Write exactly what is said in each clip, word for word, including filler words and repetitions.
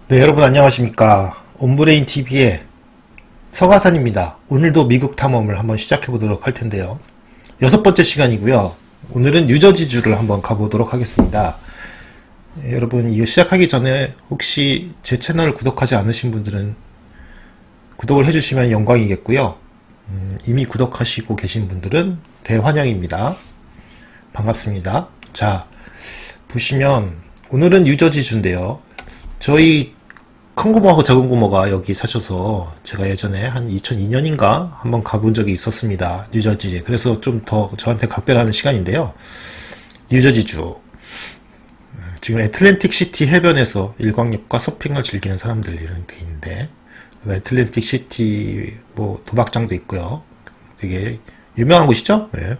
네, 여러분 안녕하십니까. 온브레인티비의 서가산입니다. 오늘도 미국 탐험을 한번 시작해 보도록 할 텐데요. 여섯 번째 시간이고요. 오늘은 뉴저지주를 한번 가보도록 하겠습니다. 네, 여러분 이거 시작하기 전에 혹시 제 채널을 구독하지 않으신 분들은 구독을 해주시면 영광이겠고요. 음, 이미 구독하시고 계신 분들은 대환영입니다. 반갑습니다. 자, 보시면 오늘은 뉴저지주인데요. 저희 큰 고모하고 작은 고모가 여기 사셔서 제가 예전에 한 이천이 년인가 한번 가본 적이 있었습니다. 뉴저지. 그래서 좀 더 저한테 각별하는 시간인데요. 뉴저지주. 지금 애틀랜틱 시티 해변에서 일광욕과 서핑을 즐기는 사람들 이런 게 있는데, 애틀랜틱 시티 뭐 도박장도 있고요. 되게 유명한 곳이죠. 네.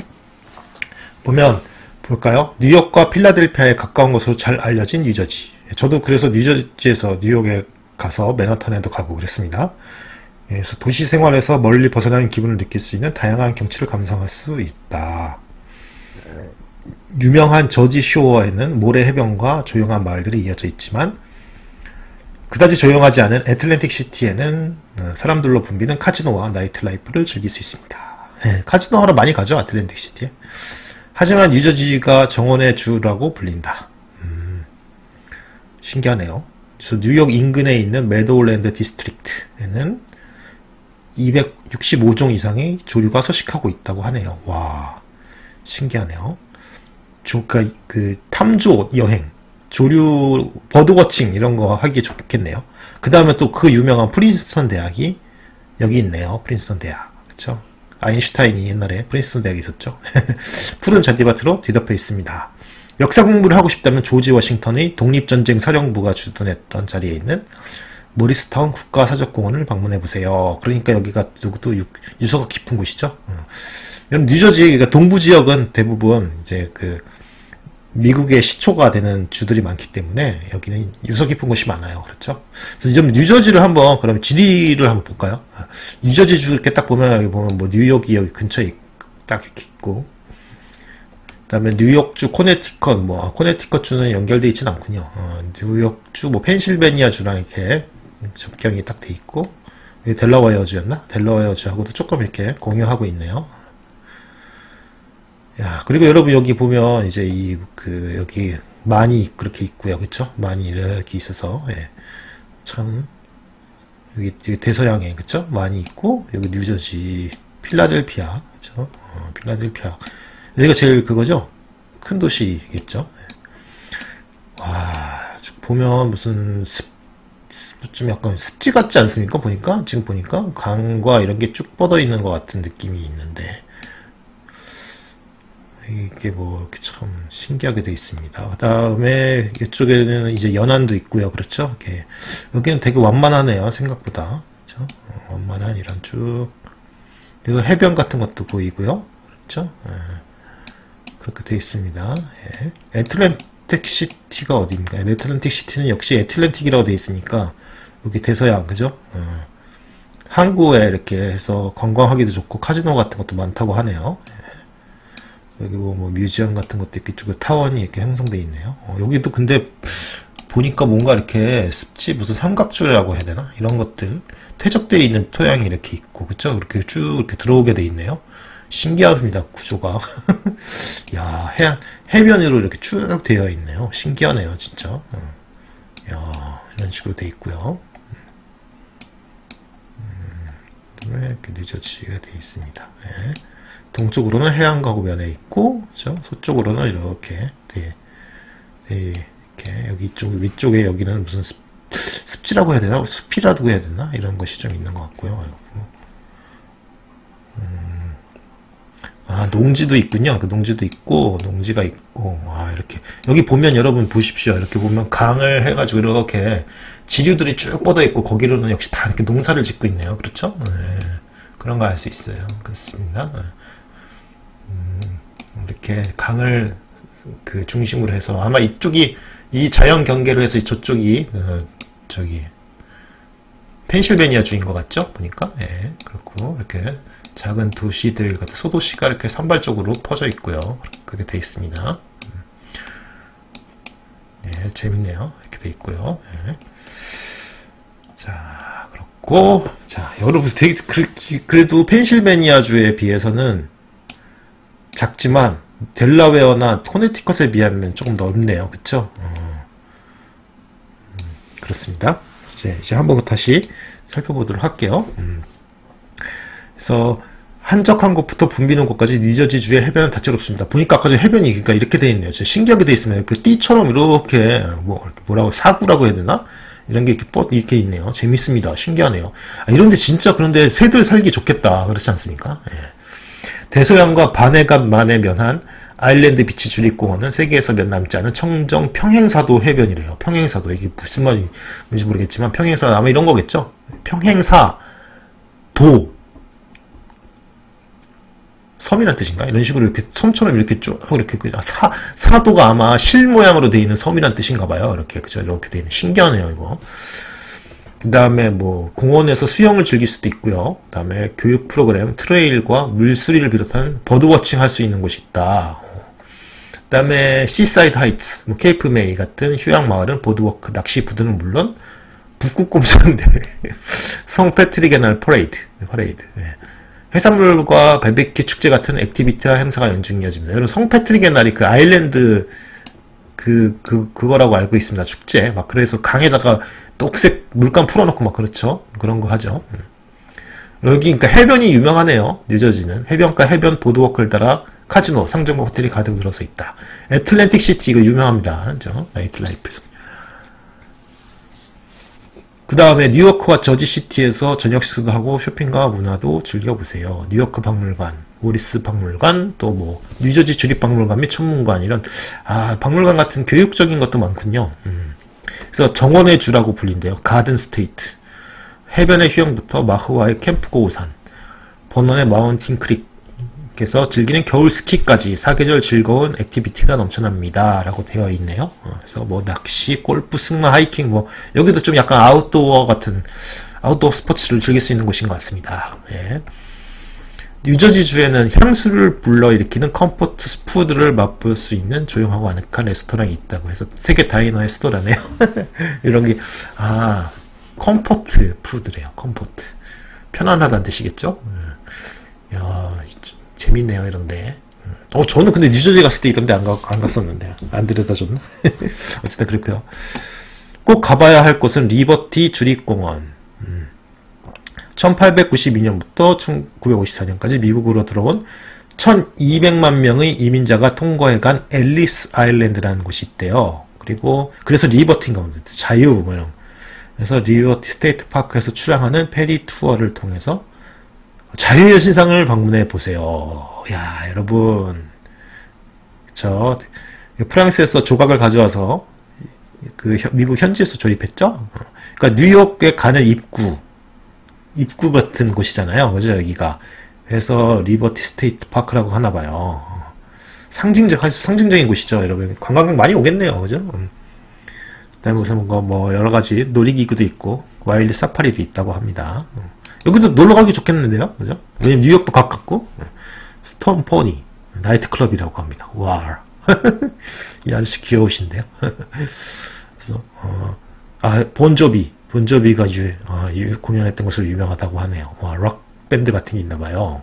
보면 볼까요? 뉴욕과 필라델피아에 가까운 곳으로 잘 알려진 뉴저지. 저도 그래서 뉴저지에서 뉴욕에 가서 맨하탄에도 가고 그랬습니다. 그래서 도시 생활에서 멀리 벗어나는 기분을 느낄 수 있는 다양한 경치를 감상할 수 있다. 유명한 저지 쇼어에는 모래 해변과 조용한 마을들이 이어져 있지만 그다지 조용하지 않은 애틀랜틱 시티에는 사람들로 붐비는 카지노와 나이트라이프를 즐길 수 있습니다. 네, 카지노 하러 많이 가죠, 애틀랜틱 시티에. 하지만 뉴저지가 정원의 주라고 불린다. 음, 신기하네요. 그래서 뉴욕 인근에 있는 메도우랜드 디스트릭트에는 이백육십오 종 이상의 조류가 서식하고 있다고 하네요. 와, 신기하네요. 조가 그 탐조 여행, 조류 버드워칭 이런 거 하기 좋겠네요. 그 다음에 또 그 유명한 프린스턴 대학이 여기 있네요. 프린스턴 대학, 그렇죠? 아인슈타인이 옛날에 프린스턴 대학에 있었죠. 푸른 잔디밭으로 뒤덮여 있습니다. 역사 공부를 하고 싶다면 조지 워싱턴의 독립전쟁 사령부가 주둔했던 자리에 있는 모리스타운 국가사적공원을 방문해보세요. 그러니까 여기가 또 유서가 깊은 곳이죠. 여러분, 뉴저지, 그러니까 동부지역은 대부분 이제 그 미국의 시초가 되는 주들이 많기 때문에 여기는 유서 깊은 곳이 많아요. 그렇죠? 그래서 좀 뉴저지를 한번, 그럼 지리를 한번 볼까요? 뉴저지 주 이렇게 딱 보면, 여기 보면 뭐 뉴욕이 여기 근처에 딱 이렇게 있고, 그 다음에 뉴욕주, 코네티컷, 뭐, 코네티컷 주는 연결되어 있지는 않군요. 어, 뉴욕주, 뭐, 펜실베니아 주랑 이렇게 접경이 딱 돼 있고, 여기 델라웨어 주였나? 델라웨어 주하고도 조금 이렇게 공유하고 있네요. 야, 그리고 여러분 여기 보면 이제 이 그 여기 많이 그렇게 있고요, 그렇죠? 많이 이렇게 있어서, 예. 참 여기, 여기 대서양에, 그렇죠? 많이 있고, 여기 뉴저지, 필라델피아, 그렇죠? 어, 필라델피아 여기가 제일 그거죠? 큰 도시겠죠? 예. 와, 보면 무슨 습, 좀 약간 습지 같지 않습니까? 보니까 지금 보니까 강과 이런 게 쭉 뻗어 있는 것 같은 느낌이 있는데. 이게 뭐 이렇게 참 신기하게 되어 있습니다. 그 다음에 이쪽에는 이제 연안도 있고요, 그렇죠? 이렇게 여기는 되게 완만하네요, 생각보다. 그렇죠? 어, 완만한 이런 쭉 그리고 해변 같은 것도 보이고요, 그렇죠? 예. 그렇게 되어 있습니다. 예. 애틀랜틱 시티가 어디입니까? 애틀랜틱 시티는 역시 애틀랜틱이라고 되어 있으니까 여기 대서양, 그죠? 어. 항구에 이렇게 해서 관광하기도 좋고 카지노 같은 것도 많다고 하네요. 예. 여기 뭐, 뭐 뮤지엄 같은 것도 이렇게 쭉 타원이 이렇게 형성되어 있네요. 어, 여기도 근데 보니까 뭔가 이렇게 습지 무슨 삼각주라고 해야 되나? 이런 것들 퇴적되어 있는 토양이 이렇게 있고, 그쵸? 이렇게 쭉 이렇게 들어오게 되어 있네요. 신기합니다, 구조가. 야, 해안, 해변으로 이렇게 쭉 되어 있네요. 신기하네요, 진짜. 어. 야, 이런 식으로 되어 있고요. 음, 이렇게 뉴저지가 되어 있습니다. 네. 동쪽으로는 해안가고 면에 있고, 그렇죠? 서쪽으로는 이렇게, 네, 네, 이렇게 여기 이쪽 위쪽에 여기는 무슨 습, 습지라고 해야 되나, 숲이라고 해야 되나 이런 것이 좀 있는 것 같고요. 음, 아, 농지도 있군요. 그 농지도 있고, 농지가 있고, 아, 이렇게 여기 보면 여러분 보십시오. 이렇게 보면 강을 해가지고 이렇게 지류들이 쭉 뻗어 있고 거기로는 역시 다 이렇게 농사를 짓고 있네요. 그렇죠? 네, 그런 거 알 수 있어요. 그렇습니다. 네. 이렇게 강을 그 중심으로 해서 아마 이쪽이 이 자연 경계를 해서 저쪽이 어, 저기 펜실베니아 주인 것 같죠? 보니까. 예, 그렇고 이렇게 작은 도시들 같은 소도시가 이렇게 산발적으로 퍼져 있고요. 그렇게 돼 있습니다. 예, 재밌네요. 이렇게 돼 있고요. 예. 있고, 자, 여러분 되게 그, 그래도 펜실베니아주에 비해서는 작지만 델라웨어나 코네티컷에 비하면 조금 넓네요. 그쵸? 어, 음, 그렇습니다. 이제, 이제 한번 다시 살펴보도록 할게요. 음. 그래서 한적한 곳부터 붐비는 곳까지 뉴저지주의 해변은 다채롭습니다. 보니까 아까 전 해변이 그러니까 이렇게 돼 있네요. 신기하게 돼 있으면 그 띠처럼 이렇게 뭐 뭐라고 사구라고 해야 되나? 이런 게 이렇게 뻗 이렇게 있네요. 재밌습니다. 신기하네요. 아, 이런데 진짜 그런데 새들 살기 좋겠다. 그렇지 않습니까? 예. 대서양과 바네간만에 면한 아일랜드 비치 주립공원은 세계에서 몇 남지 않은 청정 평행사도 해변이래요. 평행사도 이게 무슨 말인지 모르겠지만 평행사 아마 이런 거겠죠. 평행사 도 섬이란 뜻인가? 이런 식으로 이렇게 섬처럼 이렇게 쭉 이렇게 사 사도가 아마 실 모양으로 되어 있는 섬이란 뜻인가 봐요. 이렇게 그죠? 이렇게 되어 있는 신기하네요, 이거. 그다음에 뭐 공원에서 수영을 즐길 수도 있고요. 그다음에 교육 프로그램, 트레일과 물수리를 비롯한 버드워칭 할 수 있는 곳이 있다. 그다음에 시사이드 하이츠, 뭐 케이프 메이 같은 휴양 마을은 보드워크, 낚시 부두는 물론 북극 곰사인데 성 패트릭의 날 퍼레이드, 퍼레이드. 네. 해산물과 바베큐 축제 같은 액티비티와 행사가 연중 이어집니다. 여러분 성 패트릭의 날이 그 아일랜드 그, 그, 그거라고 알고 있습니다. 축제. 막 그래서 강에다가 녹색 물감 풀어놓고 막 그렇죠. 그런 거 하죠. 여기 그러니까 해변이 유명하네요. 뉴저지는 해변가 해변 보드워크를 따라 카지노, 상점과 호텔이 가득 들어서 있다. 애틀랜틱 시티 이거 유명합니다. 그죠? 나이트 라이프. 그 다음에 뉴요크와 저지시티에서 저녁 식사도 하고 쇼핑과 문화도 즐겨보세요. 뉴요크 박물관, 모리스 박물관, 또 뭐 뉴저지 주립박물관 및 천문관 이런 아 박물관 같은 교육적인 것도 많군요. 음. 그래서 정원의 주라고 불린대요. 가든 스테이트. 해변의 휴양부터 마흐와의 캠프고우산, 버넌의 마운틴 크릭에서 즐기는 겨울 스키까지 사계절 즐거운 액티비티가 넘쳐납니다. 라고 되어 있네요. 어, 그래서 뭐 낚시, 골프, 승마, 하이킹 뭐 여기도 좀 약간 아웃도어 같은 아웃도어 스포츠를 즐길 수 있는 곳인 것 같습니다. 예. 뉴저지주에는 향수를 불러일으키는 컴포트 푸드를 맛볼 수 있는 조용하고 아늑한 레스토랑이 있다고 해서 세계 다이너의 수도라네요. 이런 게 아 컴포트 푸드래요. 컴포트 편안하다는 뜻이겠죠. 야 재밌네요 이런데. 어 저는 근데 뉴저지 갔을 때 이런데 안, 가, 안 갔었는데 안 데려다줬나? 어쨌든 그렇고요. 꼭 가봐야 할 곳은 리버티 주립공원. 음. 천팔백구십이 년부터 천구백오십사 년까지 미국으로 들어온 천이백만 명의 이민자가 통과해간 앨리스 아일랜드라는 곳이 있대요. 그리고 그래서 리버티인가 봅니다. 자유 뭐 이런. 그래서 리버티 스테이트 파크에서 출항하는 페리 투어를 통해서 자유의 신상을 방문해 보세요. 야 여러분, 저 프랑스에서 조각을 가져와서 그 미국 현지에서 조립했죠. 그러니까 뉴욕에 가는 입구. 입구 같은 곳이잖아요. 그죠, 여기가. 그래서 리버티 스테이트 파크라고 하나봐요. 상징적, 아주 상징적인 곳이죠, 여러분. 관광객 많이 오겠네요. 그죠? 음. 그 다음에 무슨 뭔가 뭐 여러가지 놀이기구도 있고, 와일드 사파리도 있다고 합니다. 음. 여기도 놀러가기 좋겠는데요? 그죠? 왜냐면 뉴욕도 가깝고, 스톤 포니, 나이트클럽이라고 합니다. 와. 이 아저씨 귀여우신데요? 그래서, 어, 아, 본조비. 본조비가 유, 어, 유, 공연했던 것으로 유명하다고 하네요. 와, 락 밴드 같은 게 있나봐요.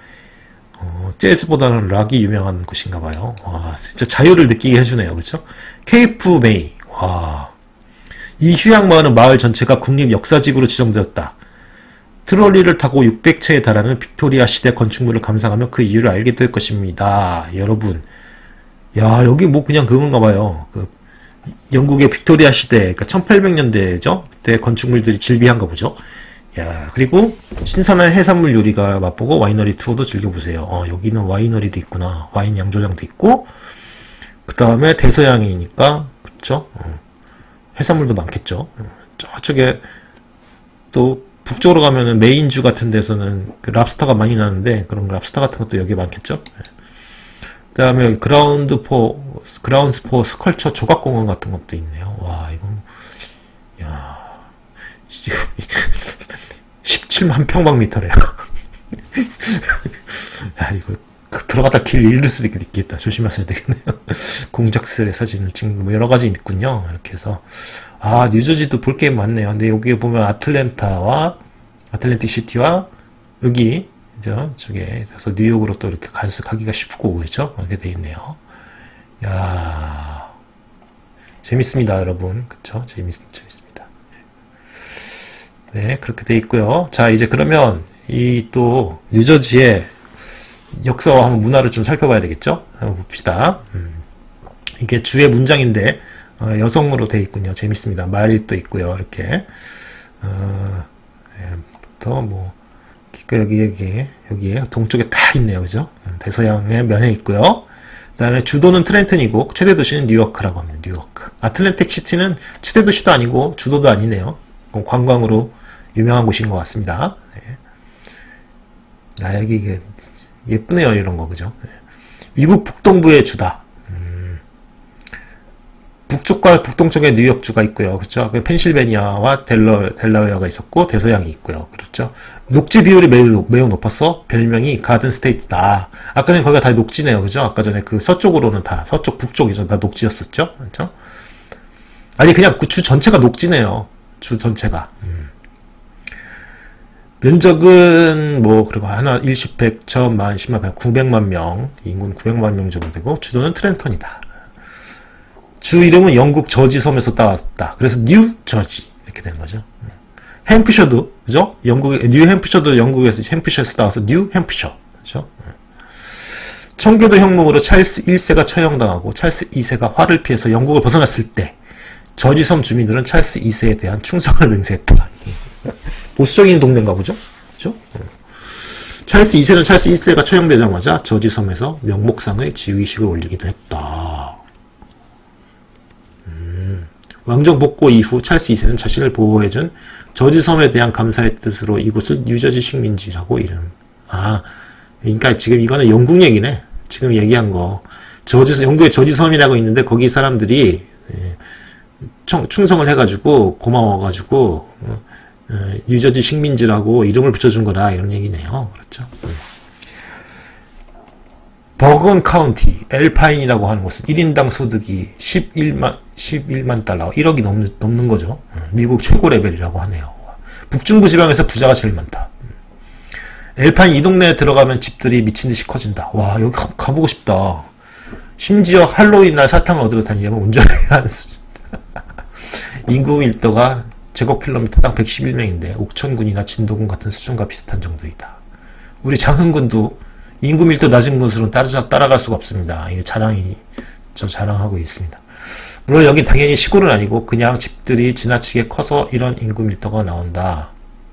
어, 재즈보다는 락이 유명한 곳인가봐요. 와, 진짜 자유를 느끼게 해주네요. 그쵸? 케이프 메이. 와. 이 휴양마을은 마을 전체가 국립 역사지구로 지정되었다. 트롤리를 타고 육백 채에 달하는 빅토리아 시대 건축물을 감상하면 그 이유를 알게 될 것입니다. 여러분. 야, 여기 뭐 그냥 그건가봐요. 그, 영국의 빅토리아 시대, 그러니까 천팔백 년대죠? 그때 건축물들이 질비한가 보죠? 야, 그리고 신선한 해산물 요리가 맛보고 와이너리 투어도 즐겨보세요. 어, 여기는 와이너리도 있구나. 와인 양조장도 있고, 그 다음에 대서양이니까, 그쵸? 어, 해산물도 많겠죠? 어, 저쪽에 또 북쪽으로 가면은 메인주 같은 데서는 그 랍스터가 많이 나는데, 그런 랍스터 같은 것도 여기 많겠죠? 그 다음에 그라운드 포, 그라운드 포 스컬처 조각공원 같은 것도 있네요. 와, 이건, 야, 십칠만 평방미터래요. 야, 이거, 들어가다 길 잃을 수도 있겠다. 조심하셔야 되겠네요. 공작스의 사진을 찍는, 뭐, 여러 가지 있군요. 이렇게 해서. 아, 뉴저지도 볼 게 많네요. 근데 여기에 보면 아틀랜타와 아틀랜틱 시티와 여기 그죠? 저게 그래서 뉴욕으로 또 이렇게 가서 가기가 쉽고 그죠? 이렇게 돼 있네요. 야 재밌습니다, 여러분. 그쵸? 재밌 재밌습니다. 네, 그렇게 돼 있고요. 자, 이제 그러면 이 또 뉴저지의 역사와 한번 문화를 좀 살펴봐야 되겠죠? 한번 봅시다. 음. 이게 주의 문장인데 어, 여성으로 돼 있군요. 재밌습니다. 말이 또 있고요. 이렇게 어, 네, 또 뭐 여기 여기 여기에 동쪽에 딱 있네요. 그죠? 대서양의 면에 있고요. 그 다음에 주도는 트렌튼이고 최대 도시는 뉴요크라고 합니다. 뉴요크. 아틀랜틱 시티는 최대 도시도 아니고 주도도 아니네요. 관광으로 유명한 곳인 것 같습니다. 네. 아, 여기 이게 예쁘네요. 이런 거 그죠? 네. 미국 북동부의 주다. 음. 북쪽과 북동쪽에 뉴욕주가 있고요. 그렇죠? 펜실베니아와 델러, 델라웨어가 있었고 대서양이 있고요. 그렇죠? 녹지 비율이 매우, 매우 높아서 별명이 가든 스테이트다. 아까는 거기가 다 녹지네요. 그죠? 아까 전에 그 서쪽으로는 다 서쪽 북쪽이죠. 다 녹지였었죠. 그렇죠? 아니 그냥 그 주 전체가 녹지네요. 주 전체가. 음. 면적은 뭐 그리고 하나 일십, 백, 천, 만, 십만, 백, 구백만 명, 인구는 구백만 명 정도 되고 주도는 트렌턴이다. 주 이름은 영국 저지 섬에서 따왔다. 그래서 뉴 저지 이렇게 되는 거죠. 햄프셔도 그죠? 영국 뉴 햄프셔도 영국에서 햄프셔에서 따와서 뉴 햄프셔 그죠? 청교도 혁명으로 찰스 일 세가 처형당하고 찰스 이 세가 화를 피해서 영국을 벗어났을 때 저지섬 주민들은 찰스 이 세에 대한 충성을 맹세했다. 보수적인 동네인가 보죠? 그죠? 찰스 이 세는 찰스 일 세가 처형되자마자 저지섬에서 명목상의 지휘식을 올리기도 했다. 음. 왕정 복고 이후 찰스 이 세는 자신을 보호해준 저지섬에 대한 감사의 뜻으로 이곳을 뉴저지 식민지라고 이름. 아, 그러니까 지금 이거는 영국 얘기네. 지금 얘기한 거. 저지, 영국에 저지섬이라고 있는데 거기 사람들이 청, 충성을 해가지고 고마워가지고 어, 어, 뉴저지 식민지라고 이름을 붙여준 거다 이런 얘기네요. 그렇죠? 음. 버건 카운티 엘파인이라고 하는 곳은 일 인당 소득이 십일만, 십일만 달러, 일억이 넘는, 넘는 거죠. 미국 최고 레벨이라고 하네요. 북중부 지방에서 부자가 제일 많다. 엘파인 이 동네에 들어가면 집들이 미친듯이 커진다. 와, 여기 가, 가보고 싶다. 심지어 할로윈 날 사탕을 얻으러 다니려면 운전해야 하는 수준. 인구 밀도가 제곱킬로미터당 백십일 명인데 옥천군이나 진도군 같은 수준과 비슷한 정도이다. 우리 장흥군도 인구 밀도 낮은 곳으로는 따라, 따라갈 수가 없습니다. 이게 자랑이, 저 자랑하고 있습니다. 물론 여기 당연히 시골은 아니고 그냥 집들이 지나치게 커서 이런 인구 밀도가 나온다.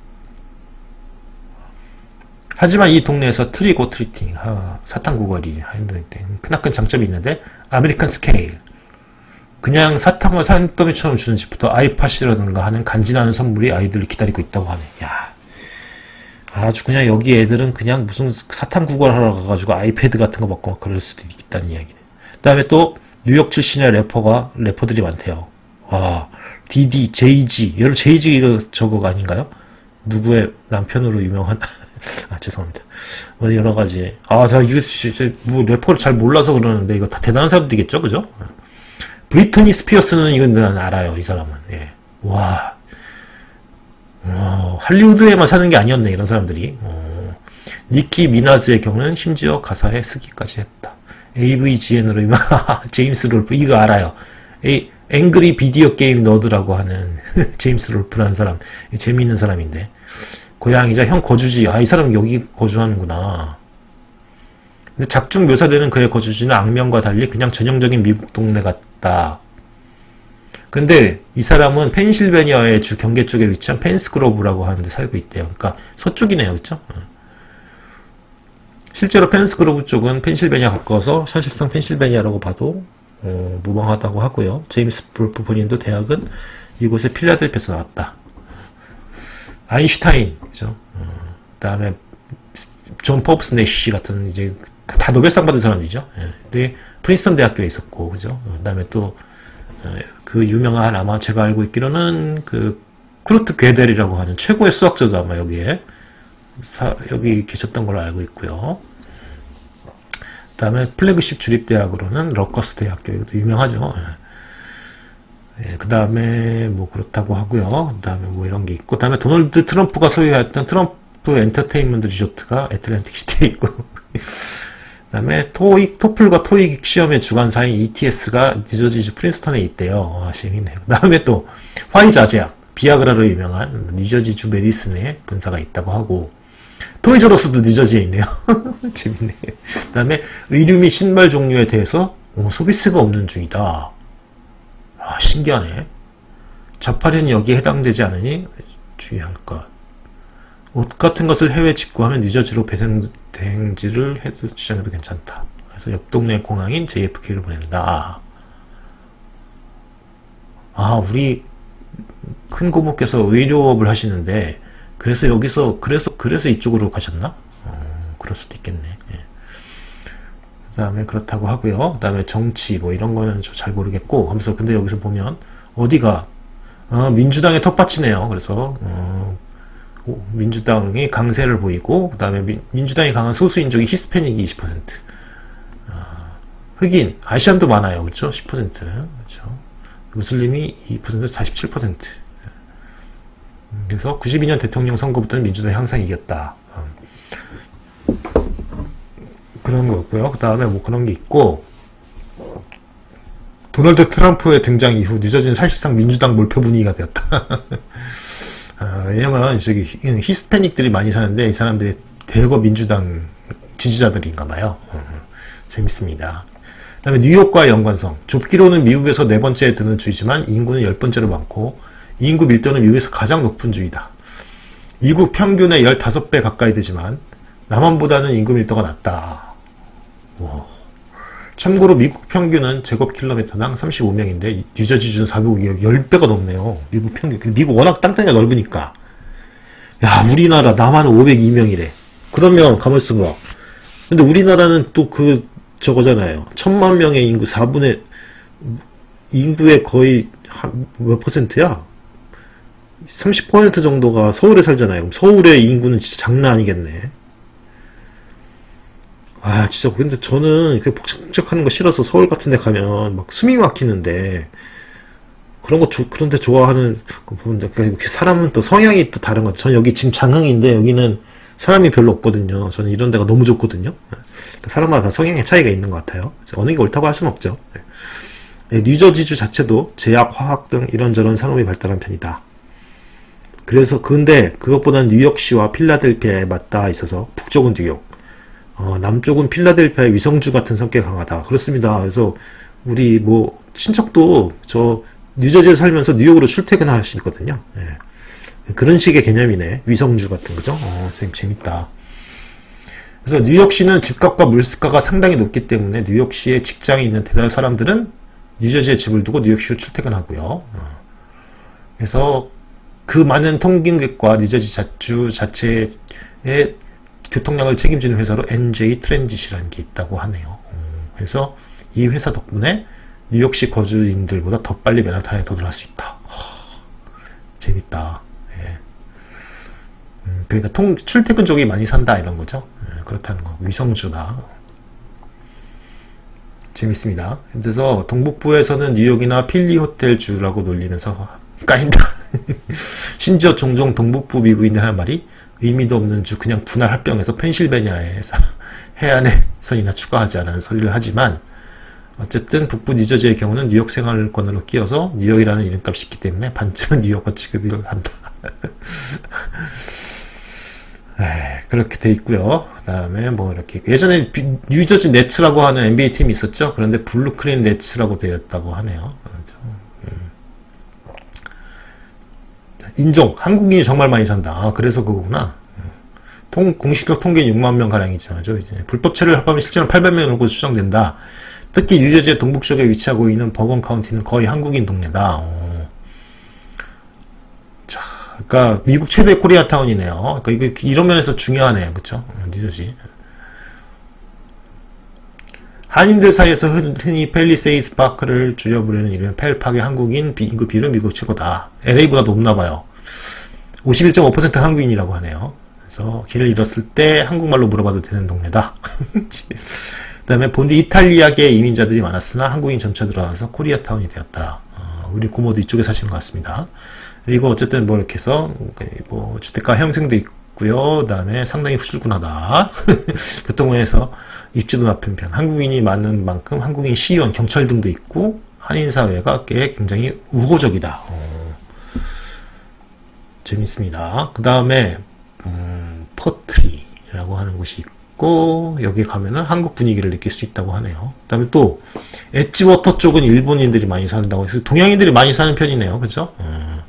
하지만 이 동네에서 트릭 오 트리팅, 아, 사탕 구걸이 크나큰 장점이 있는데 아메리칸 스케일. 그냥 사탕을 산더미처럼 주는 집부터 아이팟이라든가 하는 간지나는 선물이 아이들을 기다리고 있다고 하네. 야, 아주 그냥 여기 애들은 그냥 무슨 사탕 구걸하러 가가지고 아이패드 같은 거 먹고 막 그럴 수도 있다는 이야기네. 그 다음에 또 뉴욕 출신의 래퍼가 래퍼들이 많대요. 와, 디디, 제이지, 여러분 제이지 이거 저거 아닌가요? 누구의 남편으로 유명한 아 죄송합니다. 뭐 여러 가지. 아, 자 이거 진짜 뭐 래퍼를 잘 몰라서 그러는데 이거 다 대단한 사람들이겠죠, 그죠? 브리트니 스피어스는 이건 난 알아요, 이 사람은. 예. 와, 와, 할리우드에만 사는 게 아니었네, 이런 사람들이. 어. 니키 미나즈의 경우는 심지어 가사에 쓰기까지 했다. 에이브이지엔으로 유명, 제임스 롤프, 이거 알아요. 에이, 앵그리 비디오 게임 너드라고 하는 제임스 롤프라는 사람, 재미있는 사람인데. 고향이자 형 거주지, 아, 이 사람 여기 거주하는구나. 근데 작중 묘사되는 그의 거주지는 악명과 달리 그냥 전형적인 미국 동네 같다. 근데 이 사람은 펜실베니아의 주 경계 쪽에 위치한 펜스그로브라고 하는 데 살고 있대요. 그러니까 서쪽이네요. 그쵸? 실제로 펜스그로브 쪽은 펜실베니아 가까워서 사실상 펜실베니아라고 봐도 어, 무방하다고 하고요. 제임스 롤프 본인도 대학은 이곳의 필라델피아에서 나왔다. 아인슈타인, 그죠? 어, 그 다음에 존 포브스 내시 같은 이제 다 노벨상 받은 사람이죠. 예. 근데 프린스턴 대학교에 있었고, 그죠? 어, 그 다음에 또 그 유명한 아마 제가 알고 있기로는 그 쿠르트 괴델이라고 하는 최고의 수학자도 아마 여기에 사, 여기 계셨던 걸로 알고 있고요. 그 다음에 플래그십 주립대학으로는 러커스 대학교, 이것도 유명하죠. 예, 그 다음에 뭐 그렇다고 하고요. 그 다음에 뭐 이런 게 있고, 그 다음에 도널드 트럼프가 소유했던 트럼프 엔터테인먼트 리조트가 애틀랜틱 시티에 있고, 그 다음에 토익, 토플과 토익 시험의 주관사인 이티에스가 뉴저지 프린스턴에 있대요. 아, 재밌네요. 그 다음에 또 화이자제약, 비아그라로 유명한 뉴저지주 메디슨에 본사가 있다고 하고, 토이저러스도 뉴저지에 있네요. 재밌네. 그 다음에 의류 및 신발 종류에 대해서 오, 소비세가 없는 중이다. 아, 신기하네. 자파련이 여기에 해당되지 않으니 주의할 것. 옷 같은 것을 해외 직구하면 뉴저지로 배송 대행지를 해도 시장해도 괜찮다. 그래서 옆 동네 공항인 제이에프케이를 보낸다. 아, 우리 큰 고모께서 의료업을 하시는데 그래서 여기서 그래서 그래서 이쪽으로 가셨나? 어, 그럴 수도 있겠네. 예. 그 다음에 그렇다고 하고요. 그 다음에 정치 뭐 이런 거는 잘 모르겠고 하면서 근데 여기서 보면 어디가 어, 민주당의 텃밭이네요. 그래서 어, 민주당이 강세를 보이고 그 다음에 민주당이 강한 소수인종이 히스패닉이 이십 퍼센트, 어, 흑인 아시안도 많아요. 그렇죠? 십 퍼센트, 그렇죠? 무슬림이 이 퍼센트, 사십칠 퍼센트. 그래서 구십이 년 대통령 선거부터는 민주당이 항상 이겼다. 어. 그런 거고요. 그 다음에 뭐 그런 게 있고, 도널드 트럼프의 등장 이후 뉴저지는 사실상 민주당 몰표 분위기가 되었다. 어, 왜냐면 저기 히스패닉들이 많이 사는데 이 사람들이 대거 민주당 지지자들인가 봐요. 어, 재밌습니다. 그 다음에 뉴욕과의 연관성. 좁기로는 미국에서 네 번째에 드는 주이지만 인구는 열 번째로 많고 인구 밀도는 미국에서 가장 높은 주이다. 미국 평균의 십오 배 가까이 되지만 남한보다는 인구 밀도가 낮다. 와. 참고로 미국 평균은 제곱킬로미터당 삼십오 명인데 뉴저지주는 사백오 명, 십 배가 넘네요. 미국 평균. 미국 워낙 땅덩이가 넓으니까. 야, 우리나라 남한은 오백이 명이래. 그러면 가만히 있어봐. 근데 우리나라는 또 그 저거잖아요. 천만 명의 인구 사분의 인구의 거의 한 몇 퍼센트야? 삼십 퍼센트 정도가 서울에 살잖아요. 그럼 서울의 인구는 진짜 장난 아니겠네. 아, 진짜, 근데 저는 그 복잡복잡하는 거 싫어서 서울 같은 데 가면 막 숨이 막히는데, 그런 거, 조, 그런데 좋아하는, 거 보는데, 사람은 또 성향이 또 다른 것 같아요. 저는 여기 지금 장흥인데, 여기는 사람이 별로 없거든요. 저는 이런 데가 너무 좋거든요. 사람마다 다 성향의 차이가 있는 것 같아요. 어느 게 옳다고 할 수는 없죠. 뉴저지주 자체도 제약, 화학 등 이런저런 산업이 발달한 편이다. 그래서, 근데 그것보다는 뉴욕시와 필라델피아에 맞닿아 있어서 북쪽은 뉴욕, 어, 남쪽은 필라델피아의 위성주 같은 성격이 강하다. 그렇습니다. 그래서 우리 뭐 친척도 저 뉴저지에 살면서 뉴욕으로 출퇴근하시거든요. 예. 그런 식의 개념이네. 위성주 같은 거죠. 어, 재밌다. 그래서 뉴욕시는 집값과 물가가 상당히 높기 때문에 뉴욕시에 직장이 있는 대다수 사람들은 뉴저지에 집을 두고 뉴욕시로 출퇴근하고요. 어. 그래서 그 많은 통근객과 뉴저지 자주 자체의 교통량을 책임지는 회사로 엔제이 트랜짓이라는 게 있다고 하네요. 그래서 이 회사 덕분에 뉴욕시 거주인들보다 더 빨리 맨하탄에 도달할 수 있다. 허, 재밌다. 예. 음, 그러니까 통, 출퇴근족이 많이 산다 이런 거죠. 예, 그렇다는 거. 위성주다. 재밌습니다. 그래서 동북부에서는 뉴욕이나 필리 호텔주라고 놀리면서 까인다. 심지어 종종 동북부 미국인들 하는 말이 의미도 없는 주 그냥 분할 합병해서 펜실베니아에서 해안의 선이나 추가하지 않은 소리를 하지만 어쨌든 북부 뉴저지의 경우는 뉴욕 생활권으로 끼어서 뉴욕이라는 이름값이 있기 때문에 반쯤은 뉴욕과 취급을 한다. 에이, 그렇게 돼 있고요. 그 다음에 뭐 이렇게 예전에 뉴저지 네츠라고 하는 엔비에이 팀이 있었죠. 그런데 블루크린 네츠라고 되었다고 하네요. 인종, 한국인이 정말 많이 산다. 아, 그래서 그거구나. 통, 공식적 통계는 육만 명 가량이지만, 이제 불법 체류를 합하면 실제로는 팔백 명 정도 추정된다. 특히 뉴저지의 동북쪽에 위치하고 있는 버건 카운티는 거의 한국인 동네다. 오. 자, 그러니까 미국 최대 코리아타운이네요. 그러니까 이게 이런 면에서 중요하네요, 그렇죠? 뉴저지. 한인들 사이에서 흔히 팰리세이드 파크를 줄여 부르는 이름 펠팍의 한국인 인구 비율은 미국 최고다. 엘에이보다 높나봐요. 오십일 점 오 퍼센트 한국인이라고 하네요. 그래서 길을 잃었을 때 한국말로 물어봐도 되는 동네다. 그 다음에 본디 이탈리아계 이민자들이 많았으나 한국인 점차 들어와서 코리아타운이 되었다. 어, 우리 고모도 이쪽에 사시는 것 같습니다. 그리고 어쨌든 뭐 이렇게 해서 뭐 주택가 형성도 있고요. 그 다음에 상당히 후줄근하다. 교통부에서 입지도 높은 편. 한국인이 많은 만큼 한국인 시의원, 경찰 등도 있고 한인사회가 꽤 굉장히 우호적이다. 어, 재밌습니다. 그 다음에 음, 퍼트리라고 하는 곳이 있고 여기 가면은 한국 분위기를 느낄 수 있다고 하네요. 그 다음에 또 엣지워터 쪽은 일본인들이 많이 산다고 해서 동양인들이 많이 사는 편이네요. 그죠? 어.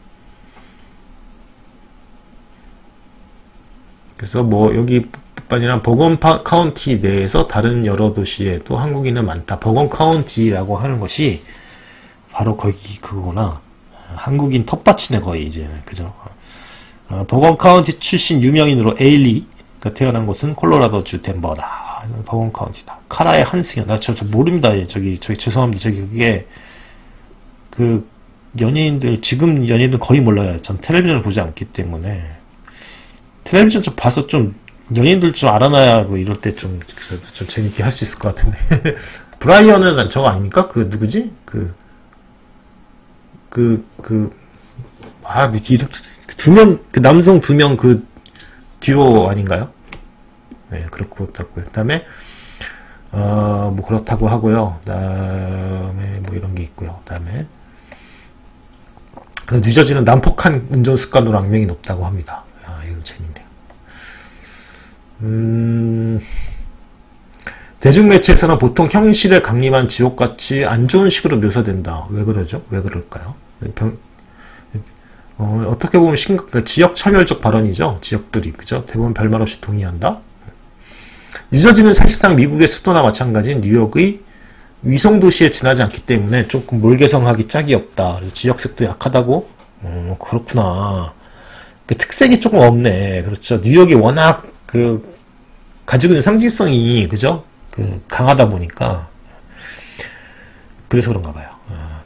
그래서 뭐 여기 뿐만이라 버건 카운티 내에서 다른 여러 도시에도 한국인은 많다. 버건 카운티라고 하는 것이 바로 거기 그거구나. 한국인 텃밭이네 거의 이제. 그죠? 어, 버건 카운티 출신 유명인으로 에일리가 태어난 곳은 콜로라도주 덴버다. 버건 카운티다. 카라의 한승연. 나 저, 저 모릅니다. 저기 저기 죄송합니다. 저기 그게 그 연예인들 지금 연예인들 거의 몰라요. 전 텔레비전을 보지 않기 때문에. 텔레비전 좀 봐서 좀 연예인들 좀 알아놔야 뭐 이럴 때 좀 좀 재밌게 할 수 있을 것 같은데. 브라이언은 저거 아닙니까? 그 누구지? 그 그 그 아 두 명 그 남성 두 명 그 듀오 아닌가요? 네, 그렇고 그렇다고요. 그다음에 어 뭐 그렇다고 하고요. 그다음에 뭐 이런 게 있고요. 그다음에 뉴저지는 난폭한 운전 습관으로 악명이 높다고 합니다. 아, 이거 재밌네요. 음, 대중매체에서는 보통 현실에 강림한 지옥같이 안 좋은 식으로 묘사된다. 왜 그러죠? 왜 그럴까요? 병, 어, 어떻게 보면 심각, 그러니까 지역 차별적 발언이죠. 지역들이, 그죠? 대부분 별말 없이 동의한다. 뉴저지는 사실상 미국의 수도나 마찬가지인 뉴욕의 위성도시에 지나지 않기 때문에 조금 몰개성하기 짝이 없다. 그래서 지역색도 약하다고? 어, 그렇구나. 그 특색이 조금 없네. 그렇죠. 뉴욕이 워낙 그 가지고 있는 상징성이 그죠? 그 강하다 보니까 그래서 그런가 봐요. 어.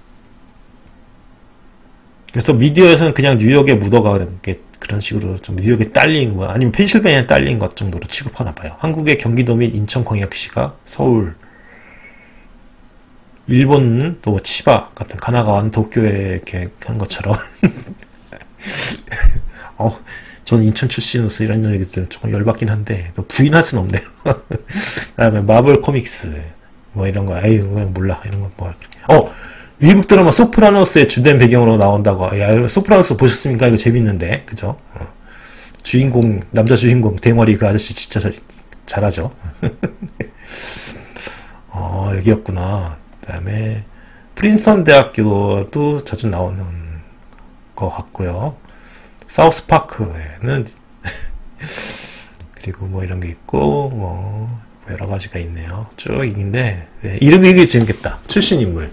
그래서 미디어에서는 그냥 뉴욕에 묻어가는 게 그런 식으로 좀 뉴욕에 딸린 거 아니면 펜실베니아에 딸린 것 정도로 취급하나 봐요. 한국의 경기도 및 인천광역시가 서울, 일본은 또 치바 같은 가나가와는 도쿄에 이렇게 한 것처럼. 어, 저는 인천 출신으로서 이런 얘기들 조금 열받긴 한데 또 부인할 수는 없네요. 그다음에 마블 코믹스 뭐 이런 거 아유 그냥 몰라 이런 거 뭐. 어 미국 드라마 소프라노스의 주된 배경으로 나온다고. 야 소프라노스 보셨습니까? 이거 재밌는데 그죠? 어. 주인공 남자 주인공 대머리 그 아저씨 진짜 자, 잘하죠. 어 여기였구나. 그다음에 프린스턴 대학교도 자주 나오는 것 같고요. 사우스파크에는 그리고 뭐 이런 게 있고 뭐 여러 가지가 있네요. 쭉 있는데 네, 이런 게 재밌겠다. 출신 인물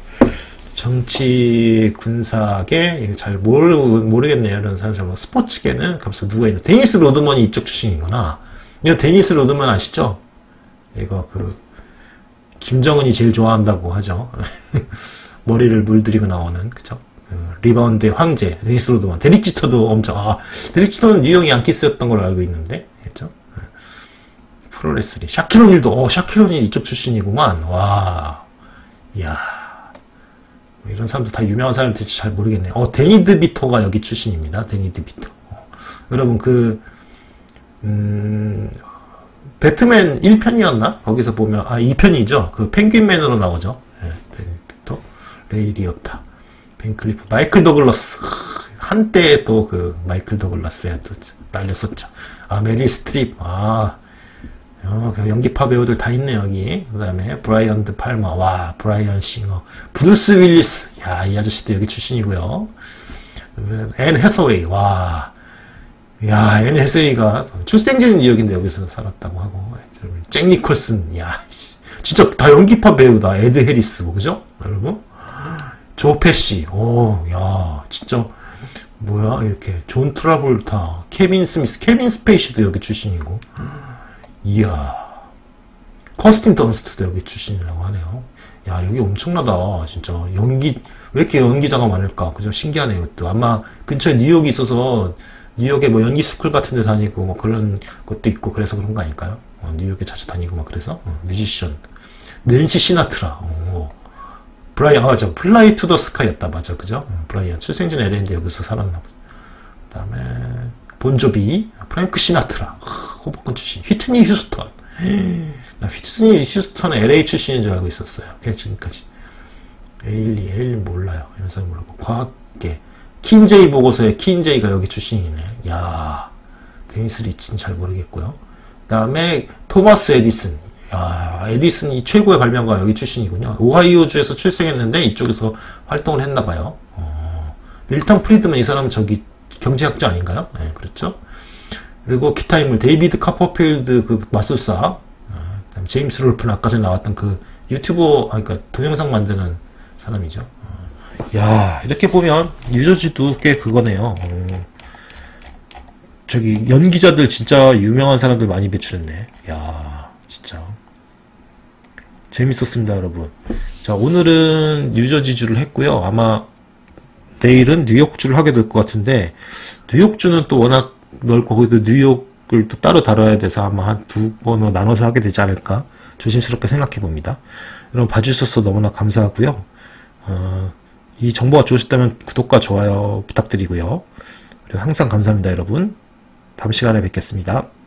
정치 군사계 잘 모르, 모르겠네요. 이런 사람 잘 스포츠계는 가면서 누가 있나? 데니스 로드먼이 이쪽 출신이구나. 이거 데니스 로드먼 아시죠? 이거 그 김정은이 제일 좋아한다고 하죠. 머리를 물들이고 나오는 그죠? 그 리바운드의 황제 데니스 로드먼. 데릭 지터도 엄청 아 데릭 지터는 뉴욕 양키스였던 걸로 알고 있는데 그죠? 프로레슬링 샤키로닐도 어 샤키로닐 이쪽 출신이구만. 와 이야 뭐 이런 사람들 다 유명한 사람들이 잘 모르겠네요. 어 데니 드비토가 여기 출신입니다. 데니 드비토. 어, 여러분 그 음. 배트맨 일 편이었나? 거기서 보면, 아, 이 편이죠. 그 펭귄맨으로 나오죠. 네, 또, 레이 리오타, 벤클리프, 마이클 더글라스. 한때 또 그, 마이클 더글라스에 또 날렸었죠. 아, 메리 스트립. 아, 어, 연기파 배우들 다 있네, 여기. 그 다음에, 브라이언 드 팔머. 와, 브라이언 싱어. 브루스 윌리스. 야, 이 아저씨도 여기 출신이고요. 앤 해서웨이. 와. 야, 앤 해서웨이가 출생지는 뉴욕인데 여기서 살았다고 하고. 잭 니콜슨. 야, 진짜 다 연기파 배우다. 에드 해리스. 뭐, 그죠? 여러분? 조 패시. 오, 야, 진짜. 뭐야, 이렇게. 존 트라볼타. 케빈 스미스. 케빈 스페이시도 여기 출신이고. 이야. 커스틴 던스트도 여기 출신이라고 하네요. 야, 여기 엄청나다. 진짜. 연기, 왜 이렇게 연기자가 많을까? 그죠? 신기하네요. 이것도. 아마 근처에 뉴욕이 있어서 뉴욕에 뭐 연기 스쿨 같은 데 다니고 뭐 그런 것도 있고 그래서 그런 거 아닐까요? 어, 뉴욕에 자주 다니고 막 그래서. 어, 뮤지션. 낸시 시나트라. 오. 브라이언, 아, 저, 플라이 투 더 스카이였다. 맞아. 그죠? 브라이언. 출생진 엘에인데 여기서 살았나 보다. 그 다음에, 본조비, 프랭크 시나트라, 호보콘 출신, 휘트니 휴스턴. 나 휘트니 휴스턴은 엘에이 출신인 줄 알고 있었어요. 걔 지금까지. 에일리, 에일리 몰라요. 이런 사람 몰라고. 과학계. 킨제이 보고서에 킨제이가 여기 출신이네. 야, 데니스 리치는 잘 모르겠고요. 그 다음에 토마스 에디슨. 야, 에디슨이 최고의 발명가 여기 출신이군요. 오하이오주에서 출생했는데 이쪽에서 활동을 했나봐요. 어, 밀턴 프리드맨 이 사람은 저기 경제학자 아닌가요? 네, 그렇죠. 그리고 기타 인물 데이비드 카퍼필드 그 마술사, 어, 그다음 제임스 롤프는 아까 전에 나왔던 그 유튜버, 아, 그러니까 동영상 만드는 사람이죠. 어. 야, 이렇게 보면 유저지도 꽤 그거네요. 어. 저기 연기자들 진짜 유명한 사람들 많이 배출했네. 야, 진짜 재밌었습니다, 여러분. 자, 오늘은 뉴저지주를 했고요. 아마 내일은 뉴욕주를 하게 될 것 같은데, 뉴욕주는 또 워낙 넓고 거기도 뉴욕을 또 따로 다뤄야 돼서 아마 한 두 번으로 나눠서 하게 되지 않을까 조심스럽게 생각해 봅니다. 여러분 봐주셔서 너무나 감사하고요. 어, 이 정보가 좋으셨다면 구독과 좋아요 부탁드리고요. 그리고 항상 감사합니다, 여러분. 다음 시간에 뵙겠습니다.